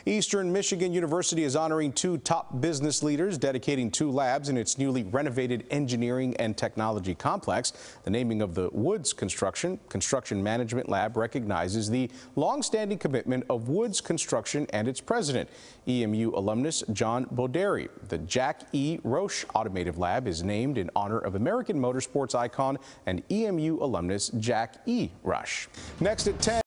Eastern Michigan University is honoring 2 top business leaders, dedicating 2 labs in its newly renovated engineering and technology complex. The naming of the Woods Construction Management Lab recognizes the long-standing commitment of Woods Construction and its president, EMU alumnus John Boderi. The Jack E. Roche Automotive Lab is named in honor of American motorsports icon and EMU alumnus Jack E. Rush. Next at 10.